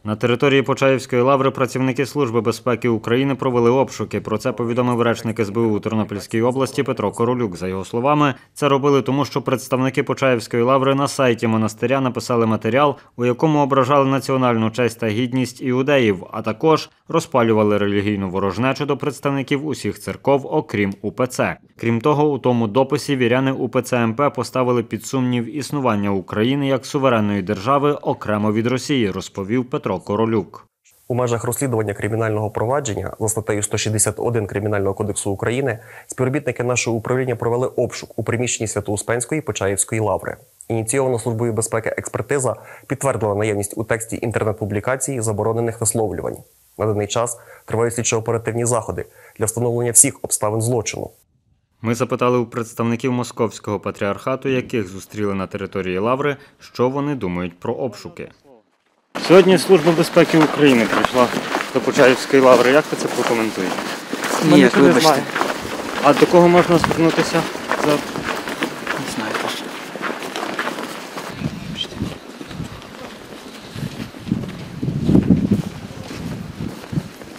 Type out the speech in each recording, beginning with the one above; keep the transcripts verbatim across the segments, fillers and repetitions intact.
На території Почаївської лаври працівники Служби безпеки України провели обшуки. Про це повідомив речник ес бе у у Тернопільській області Петро Королюк. За його словами, це робили тому, що представники Почаївської лаври на сайті монастиря написали матеріал, у якому ображали національну честь та гідність іудеїв, а також розпалювали релігійну ворожнечу до представників усіх церков, окрім у пе це. Крім того, у тому дописі віряни у пе це ем пе поставили під сумнів існування України як суверенної держави окремо від Росії, розповів Петро Королюк. У межах розслідування кримінального провадження за статтею сто шістдесят один Кримінального кодексу України співробітники нашого управління провели обшук у приміщенні Свято-Успенської Почаївської лаври. Ініційована Службою безпеки експертиза підтвердила наявність у тексті інтернет-публікації заборонених висловлювань. На даний час тривають слідчо-оперативні заходи для встановлення всіх обставин злочину. Ми запитали у представників Московського патріархату, яких зустріли на території лаври, що вони думають про обшуки. Сьогодні Служба безпеки України прийшла до Почаївської лаври. Як ви це прокоментуєте? Ні, вибачте. А до кого можна звернутися? Не знаю теж.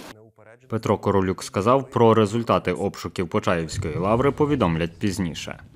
Петро Королюк сказав, про результати обшуків Почаївської лаври повідомлять пізніше.